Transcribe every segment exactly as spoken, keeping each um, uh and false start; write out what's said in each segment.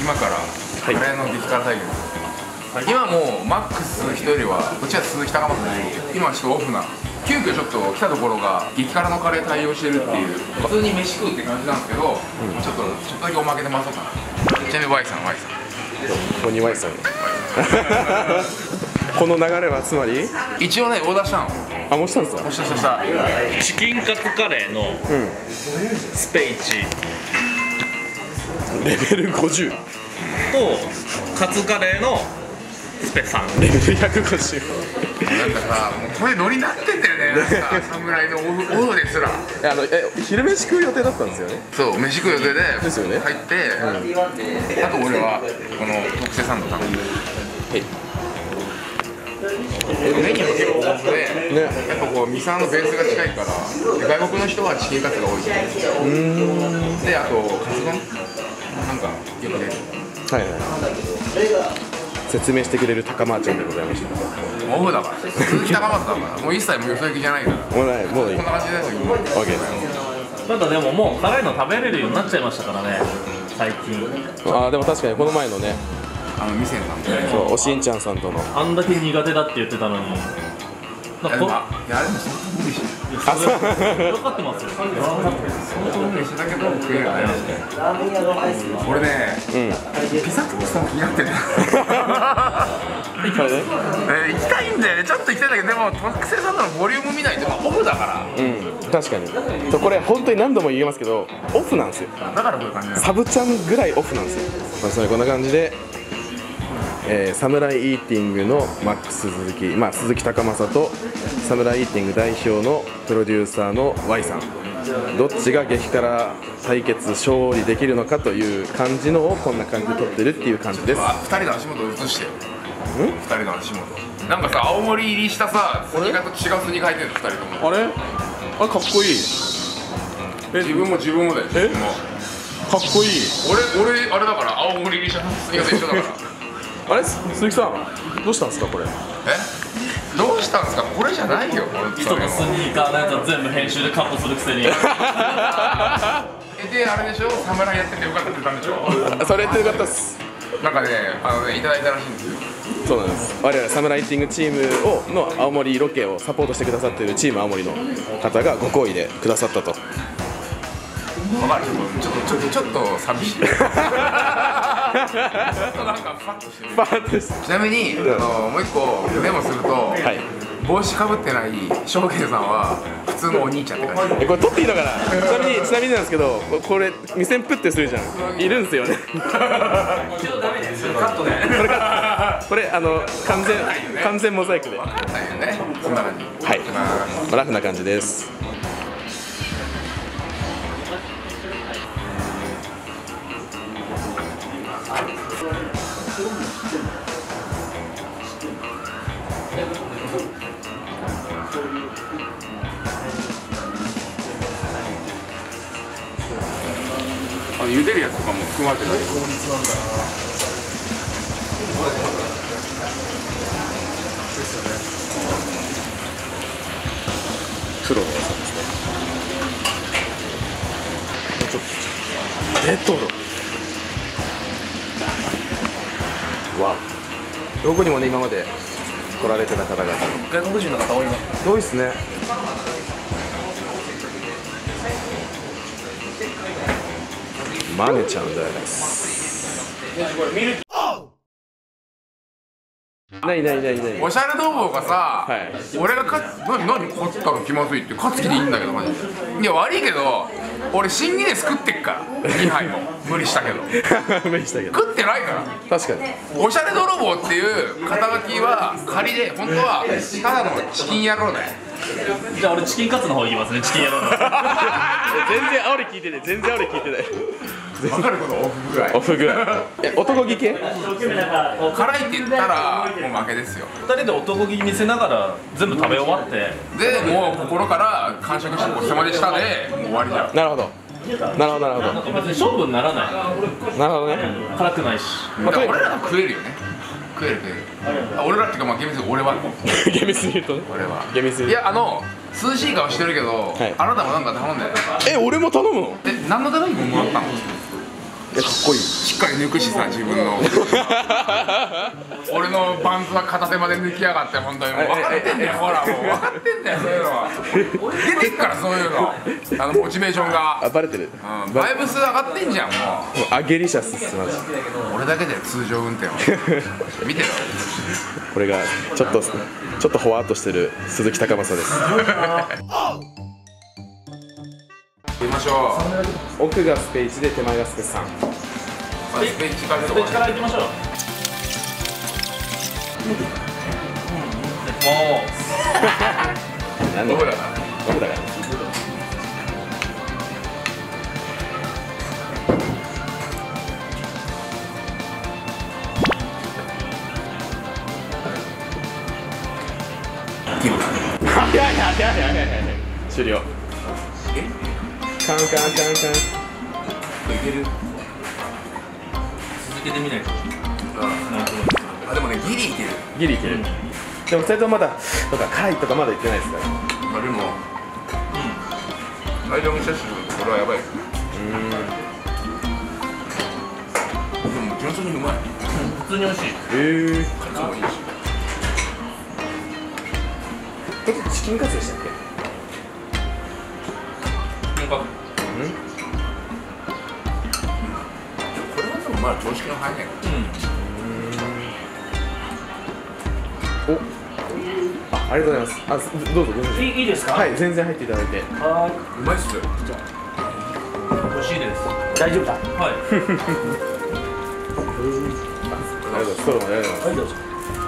今からカレーの激辛対決、はい、今もうマックス人よりはこっちは鈴木高松ですけど、今ちょっとオフな急遽ちょっと来たところが激辛のカレー対応してるっていう、普通に飯食うって感じなんですけど、うん、ちょっとちょっとだけおまけで回そうかな。ちなみに Y さん Y さんここに Y さんこの流れはつまり一応ねオーダーしたの。 あ、もうしたんですか。 もうしたしたチキンカツカレーのスペイチ、 うん、レベルごじゅうとカツカレーのスペさんレベルひゃくごじゅう。 なんかさ、もうこれノリになってんだよね、なんか侍のオフ、オフですら。 あのえ昼飯食う予定だったんですよね。 そう、飯食う予定でですよね。 入って、うん、あと俺はこの特製サンド頼んで、はいメニューも結構豊富で、ね、やっぱこう三沢のベースが近いから外国の人はチキンカツが多い。うーんで、あとカツ丼なんかよく出る。 はいはい。説明してくれる高間ちゃんでございました。 オフだから、鈴木高松だからもう一切もうよそ行きじゃないから、 もうない、もういい、 こんな感じですよ。 OK です。 ただでももう辛いの食べれるようになっちゃいましたからね、最近。 ああ、でも確かにこの前のね、 あの店さんとね、 そうおしんちゃんさんとのあんだけ苦手だって言ってたのに、 なんかいや、あれも相当無理してる。 分かってますよ。 相当無理してたけど食えるようになりましたね。俺ね、ピザトーストも気になってる。行きたいんだよね、ちょっと行きたいんだけど、でも特製サンドのボリューム見ないとオフだから。 うん、確かに。そうこれ本当に何度も言いますけど、オフなんですよ。 だからこういう感じ。 サブちゃんぐらいオフなんですよ。まあそれこんな感じで。えー、サムライイーティングのマックス鈴木、まあ、鈴木高政とサムライイーティング代表のプロデューサーの Y さん、どっちが激辛対決勝利できるのかという感じのをこんな感じで撮ってるっていう感じです。 ふたりの足元を映してよ。ふたりの足元なんかさ、青森入りしたさスニーカーと違うスニーカー履いてるのふたりとも。 あれあれかっこいい。 え、自分も自分もだよ。 えかっこいい。 俺、俺あれだから、青森入りしたスニーカーと一緒だからあれ鈴木さんどうしたんですかこれ。 えどうしたんですか、これじゃないよ。 人のスニーカーのやつは全部編集でカットするくせに。 え、で、あれでしょ、侍やっててよかったって言ったんでしょ。 それってよかったっす。 なんかね、あのね、いただいたらしいんですよ。 そうなんです。我々サムライティングチームをの青森ロケをサポートしてくださっているチーム青森の方がご好意でくださったと。 わかる。ちょっとちょっとちょっと寂しい。ちょっとなんかファッとしてる。 ファッとして。 ちなみに、あのもう一個メモすると、はい、帽子かぶってない翔平さんは普通のお兄ちゃんって感じ。 え、これ撮っていいのかな。ちなみにちなみになんですけど、これ目線プッてするじゃん。いるんですよね。 ちょっとダメね。それカットね。 これかこれあの完全完全モザイクで。 わかんないよね。そんな感じ。 はい。まあラフな感じです。 あの茹でるやつとかも含まれてない。 プロの技ですね。ちょっとレトロ。わお。どこにもね今まで来られてた方々。 外国人の方多いな。 多いっすね。マネちゃんです。ないないないない。 おしゃれ泥棒がさ、 はい、 俺がか何何勝ったの気まずいって勝つ気でいいんだけどマジで。いや悪いけど俺新ギネス食ってっからにはいも無理したけど無理したけど食ってないから。 確かにおしゃれ泥棒っていう肩書きは仮で本当はただのチキン野郎だよ。 じゃあ俺チキンカツの方行きますね。チキン野郎の。 全然煽り聞いてない。全然煽り聞いてない。 分かることオフ具合。 オフ具合。え、男気系？ 辛いって言ったらもう負けですよ。 ふたりで男気見せながら全部食べ終わってでもう心から完食してごちそうさまでしたでもう終わりじゃん。 なるほどなるほどなるほど。 なんか別に勝負にならない。 なるほどね。 辛くないし。 まあ、俺らは食えるよね。食える食える。俺らっていうかまあ厳密に俺は厳密に言うとね。 俺は厳密に。 いやあの涼しい顔してるけど、はい、あなたもなんか頼んで。 え、俺も頼むの？ え、何のためにもらったの？ いえ、かっこいい。 しっかり抜くしさ、自分の俺のパンツは片手まで抜きやがって、本当にもう分かってんだよ、ほらもう分かってんだよ、そういうのは出てっからそういうの、あのモチベーションが、 あ、バレてる。 うん、バイブス上がってんじゃん、もうアゲリシャスっす、マジ。 俺だけで通常運転を見てろこれがちょっとちょっとほわっとしてる鈴木貴正です。 行きましょう。 奥がスペイチで手前がスペさん。 まあ、スペイチからスページから行きましょう。もなんどこだか僕だから。 気分だ早い早い早い早い早い。終了。 えカンカンカンカン。 いける。 続けてみないと。 あ、でもね、ギリいける。 ギリいける。でもふたりともまだとか辛いとかまだ言ってないですから。 まあでも、大量無摂取これはやばい。うん。でも純粋にうまい。 普通に美味しい。 へえ。 カツもいいし。 え、チキンカツでしたっけ？ なんかうん。 これはでもまだ常識の範囲内かお。あ、ありがとうございます。あ、どうぞどうぞ。 いいいいですか？ はい、全然入っていただいて。 はら。うまいっすよ。 い。美味しいです。 大丈夫だ。 はい。 ありがとうございます。ストローまでありがとうございます。 はい、どうぞ。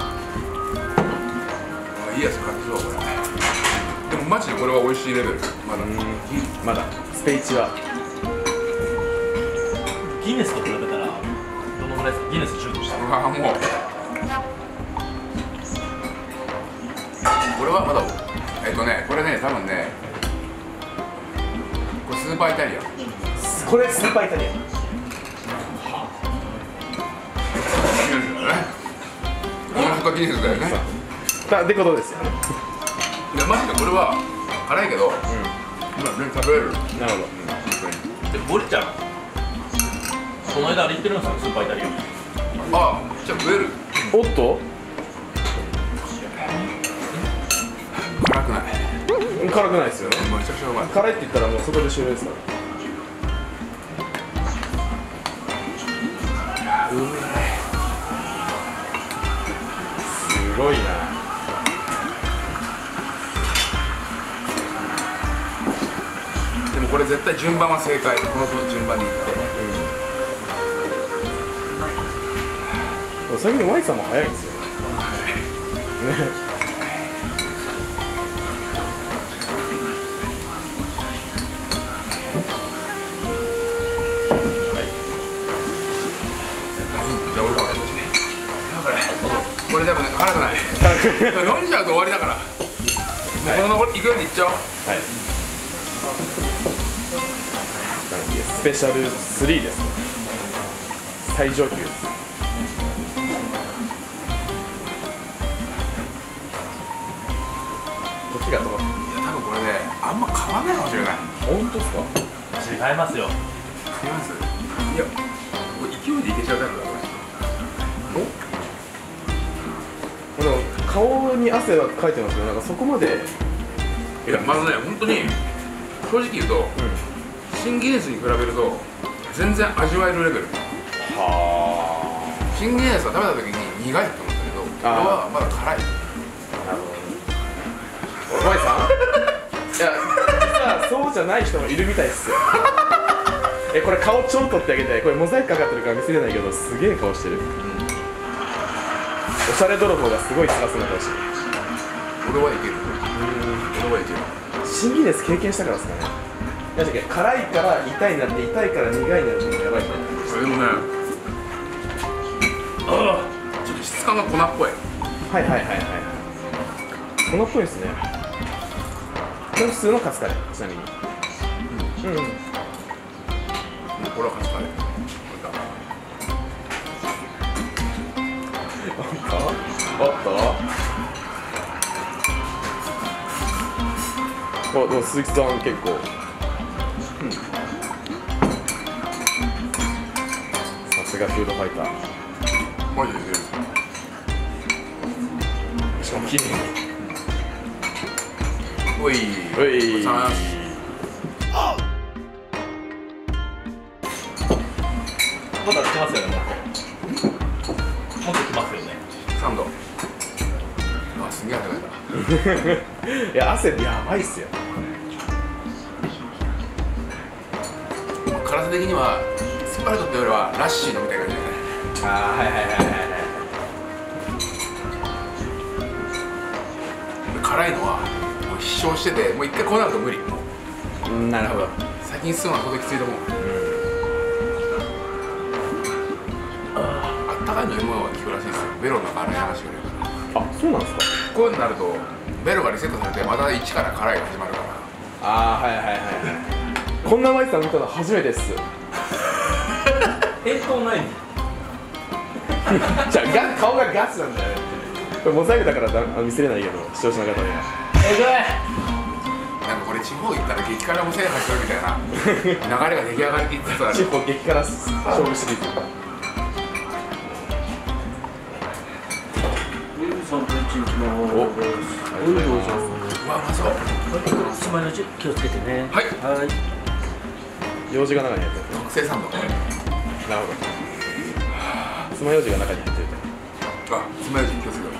あ、いいやつ買ってそうこれ。でもマジでこれは美味しいレベル。まだ。 まだスペイチはギネスと比べたらどのぐらいですか？ギネスシュートした。 うわもう。これはまだえっとねこれね多分ねこれスーパーイタリアン。 これスーパーイタリアン。 大阪ギネスだよね。 だってことですよね。 いやマジでこれは辛いけど、今全然食べれる。 なるほど。 で、ボリちゃん。この間あれ言ってるんですよ、スーパーイタリアン。 あ、じゃあ食える。 おっと辛くない。 辛くないですよね。 めちゃくちゃうまい。 辛いって言ったらもうそこで終了ですから。すごいな。 でもこれ絶対順番は正解。この順番にいって。 うん、最近ワイさんも早いんですよね。 じゃあ俺からこれでもね辛くない。飲んじゃうと終わりだから。もうこの残りいくようにいっちゃおう。 はい。スペシャルスリーです。最上級。こっちがと。 いや多分これねあんま変わんないかもしれない。 本当ですか？ 違いますよ。 違います。いやこれ勢いでいけちゃうタイプだこれ。 でも顔に汗はかいてますけど、なんかそこまで。 いやまずね本当に正直言うと、新ギネスに比べると全然味わえるレベル。 は新ギネスは食べた時に苦いと思ったけど、これはまだ辛い。 あ。なるほど。ワイさん？いや、実はそうじゃない人もいるみたいですよ。え、これ顔超撮ってあげて、これモザイクかかってるから見せれないけど、すげえ顔してる。おしゃれ泥棒がすごい辛そうな顔してる。 俺はいける。俺はいける。 新ギネス経験したからですかね。だって辛いから痛いになって痛いから苦いになるっていうのやばいね。 それでもね、ああ、ちょっと質感が粉っぽい。 はいはいはいはい。粉っぽいですね。これ普通のカツカレーちなみに。うん。うん。 これはカツカレー。 おっと。お、でも鈴木さん結構。うん。 すがフードファイター。 マジで出る。 しかも綺麗に。 おいおい。 おさますまだ来ますよね、もっと来ますよね。 さんど。あ、すげえ汗かいた。 いや、汗やばいっすよ。 辛さ的にはスパルトってよりはラッシーのみたいな感じだね。 ああ、はいはいはいはいはい。 辛いのはもう必勝してて、もう一回こうなると無理。もううん、なるほど。 先に進むのは相当きついと思う。あったかいの エムワン は効くらしいですよ。ベロの中洗い流してくれるから。 あ、そうなんですか。 こういうのになるとベロがリセットされてまた一から辛いが始まるから。 ああ、はいはいはいはい。こんなマイさん見たの初めてっす。 返答ないの。 じゃあガ顔がガチなんだよね。これモザイクだからだ見せれないけど、視聴者の方には。 えぐい。 なんかこれ地方行ったら激辛も制覇してるみたいな流れが出来上がりって言ってたら地方激辛勝負シリーズ。 さんぶんいちにちのお、 おいどうぞ。 うわ、うまそう。 つまようじ気をつけてね。 はいはい。 用事が中に入ってる。 特製サンド。 なるほど。爪楊枝が中に入ってると。 あ、つまようじ気をつけて。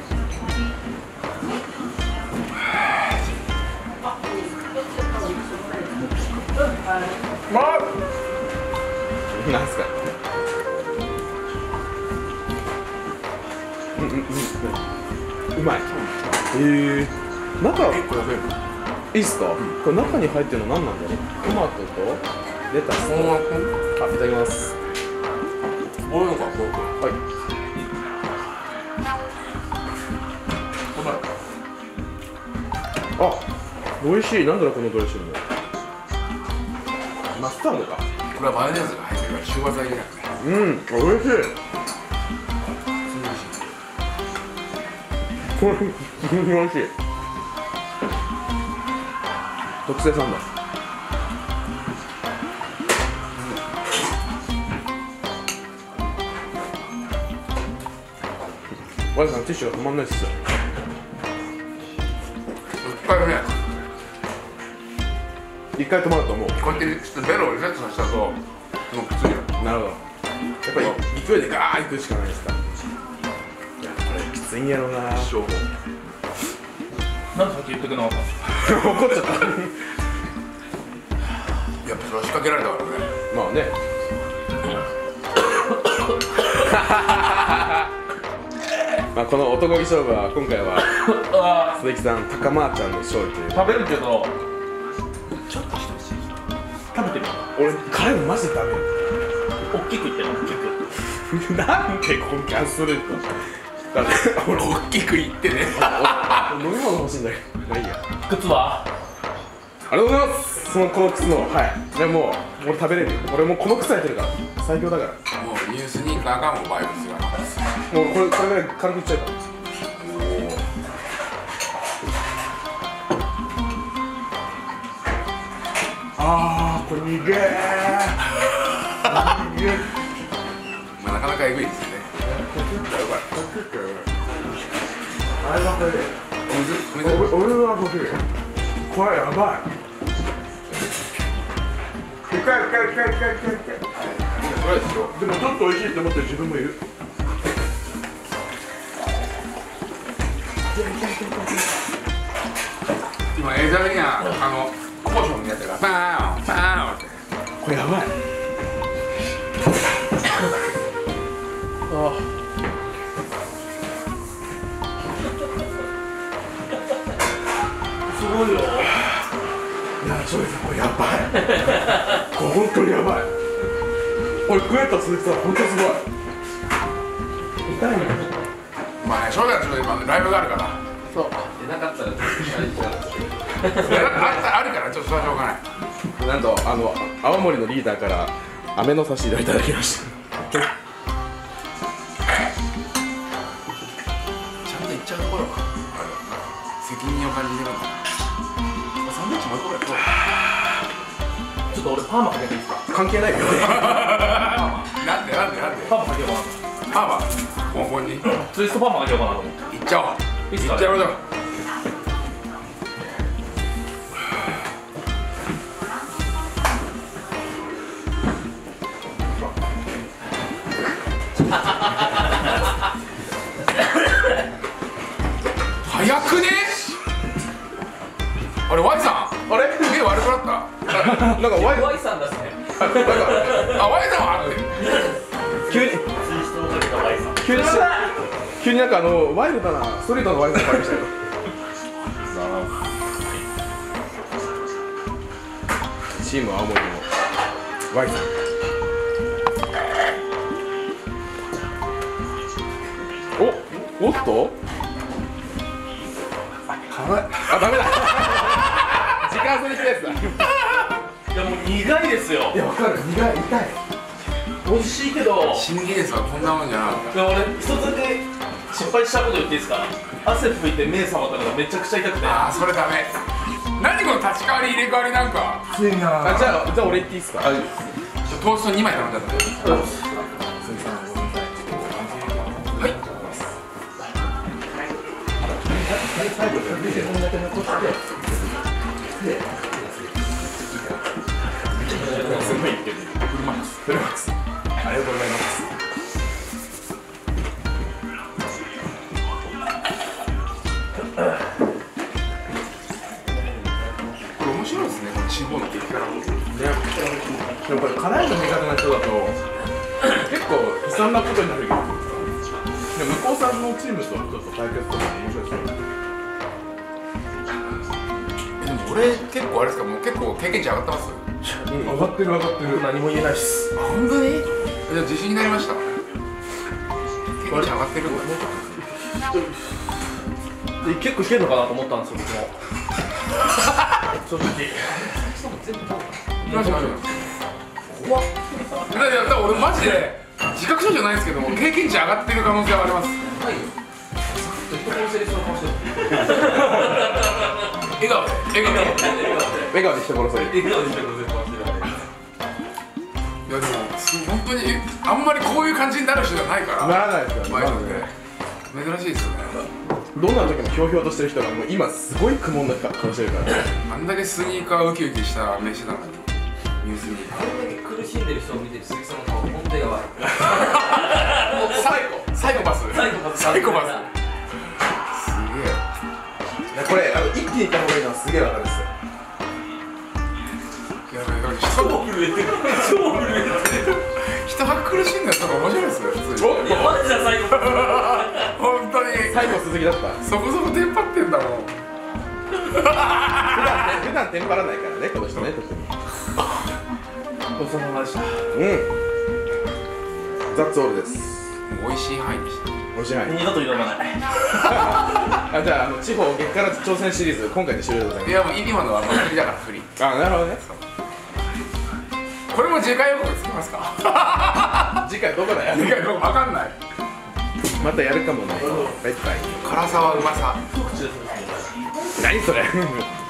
まあ、 なんすか。うんうんうん。うまい。へえ。中結構やべえ。 いいっすか。これ中に入ってるの何なんだろう。トマトとレタスと。 このままあ、いただきます。 こういうのか、こう。 はい。あ、美味しい。なんだろうこのドレッシング。マスタードか。 これはマヨネーズが入ってるから中和剤じゃなくて。 うん、美味しい。これ、美味しい。特製サンド。ワイさん、ティッシュが止まんないっすよ。 一回ね、 一回止まるともう。 こうやってちょっとベロをリセットさせたと、もうきついよ。 なるほど。やっぱり勢いでガーッいくしかないですか。いや、これきついんやろうな。 勝負。 なんでさっき言ってくれなかったんですか。 怒っちゃった。 やっぱそれは仕掛けられたからね。 まあね。まあこの男気勝負は今回はあ鈴木さん、高まーちゃんの勝利という。 ー食べるけどちょっとしてほしい。 食べてみよ俺辛いのマジでダメ。 う。大きくいってる大きく。 なんで根拠するの。だって俺大きく言ってね。 飲み物欲しいんだけど。まあいいや。 靴はありがとうございます。そのこの靴の、はい。でも俺食べれるよ。俺もうこの靴履いてるから最強だから。 もうニュースニーカーがもうバイブスがなんですよ。 もうこれこれぐらい軽くいっちゃうから。あー、これ逃げー。逃げー。 まあなかなかエグいですよね。 あれはこれで。 水水俺俺はこれ。これやばい。深い深い深い深い深い深い。 これですよ。 でもちょっと美味しいって思ってる自分もいる。 今映像的にはあのコーションのやつがバーンバーンって。 これやばい。ああ。 すごいよ。 いや、ちょいさん、これやばい。これ本当にやばい。これ食えた鈴木さん、本当すごい。痛いね。 まあね、翔太はちょっと今ライブがあるから。 そう。 出なかったらちょっとあったあるからちょっとそれはしょうがない。 なんと、あの、青森のリーダーから飴の差し入れをいただきました。 ちゃんと言っちゃうところはある。責任を感じてるんだ。サンドイッチもう一個ぐらい食おう。 ちょっと俺パーマかけていいですか。 関係ないよね。 なんでなんでなんで。 パーマ根本にツイストパーマかけようかなと思って。 いっちゃおう。 いいっすかねいっちゃおうよ。早くね。あれ Y さん、あれ目悪くなった。 なんかワイワイさんですね。 あ Y さんはある。 急に急に急になんかあのワイルドなストリートのワイさんがありましたよ。チーム青森の Y さん。お、おっと辛い。あ、ダメだ時間それしたやつだ。 いやもう苦いですよ。 いや、わかる。苦い、痛い。 美味しいけど、 新技術はこんなもんじゃなかった。 でも俺一つだけ失敗したこと言っていいですか。汗拭いて目覚まったのがめちゃくちゃ痛くて。 ああ、それダメ。何この立ち替わり入れ替わりなんか。 あ、じゃあ、じゃあ俺言っていいですか。 トーストにまい頼んじゃった。はい。 すごい言ってる。 フルマックス。ありがとうございます。 これ面白いですね、この地方の激辛も。 でもこれ辛いの苦手な人だと結構悲惨なことになるけど、でも向こうさんのチームとちょっと対決とか面白いですよね。 でも俺結構あれですか、もう結構経験値上がってます。 うん、上がってる上がってる。何も言えないっす。 本当に？じゃあ自信になりました。経験値上がってるんだ。 で結構いけるのかなと思ったんですよ僕も。正直。 マジマジ。怖っ。いやいや、だから俺マジで自覚症状ないんですけども、経験値上がってる可能性はあります。はい。笑顔で、笑顔で、 笑顔で人殺せる。 笑顔で人殺せる。 いやでも本当にあんまりこういう感じになる人じゃないから。 ならないですよね。 マジで珍しいですよね。 どんな時もひょうひょうとしてる人がもう今すごい苦悶な顔してるから。 あんだけスニーカーウキウキした飯なのに、ニュースに。 あれだけ苦しんでる人を見てる鈴木さんの顔、本当やばい。 サイコ、サイコパス。 サイコパス。 サイコパス。すげえ。 これあの一気にいった方がいいのはすげえわかるんですよ。 やばい、人が震えてる。超震えてる。人が苦しんだら面白いですよ、普通に。 いや、マジだ、サイコパス。 本当に。 最後鈴木だった。 そこそこテンパってんだもん。 普段ね、普段テンパらないからね、この人ね、特に。 ごちそうさまでした。 うん。ザッツオールです。 もう美味しい範囲でした。 おしまい。 二度と挑まない。 あ、じゃあ、あの地方激辛挑戦シリーズ、今回で終了でございます。 いやもう今のはもうフリだからフリ。 あ、なるほどね。 これも次回予告つきますか。 次回どこだよ。 次回どこわかんない。 またやるかもね。バイバイ。 辛さはうまさ。 何それ。